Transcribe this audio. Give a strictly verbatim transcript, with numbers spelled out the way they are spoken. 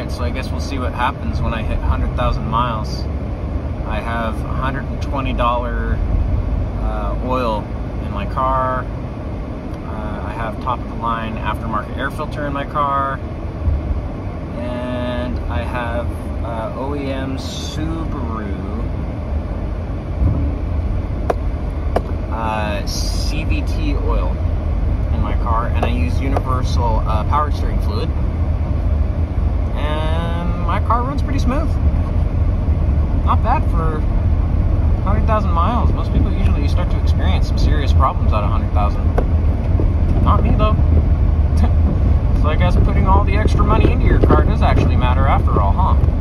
Alright, so I guess we'll see what happens when I hit one hundred thousand miles. I have one hundred twenty dollars uh, oil in my car. Uh, I have top-of-the-line aftermarket air filter in my car. And I have uh, O E M Subaru uh, C V T oil in my car. And I use universal uh, power steering fluid. And my car runs pretty smooth. Not bad for one hundred thousand miles. Most people usually start to experience some serious problems at one hundred thousand. Not me though. So I guess putting all the extra money into your car does actually matter after all, huh?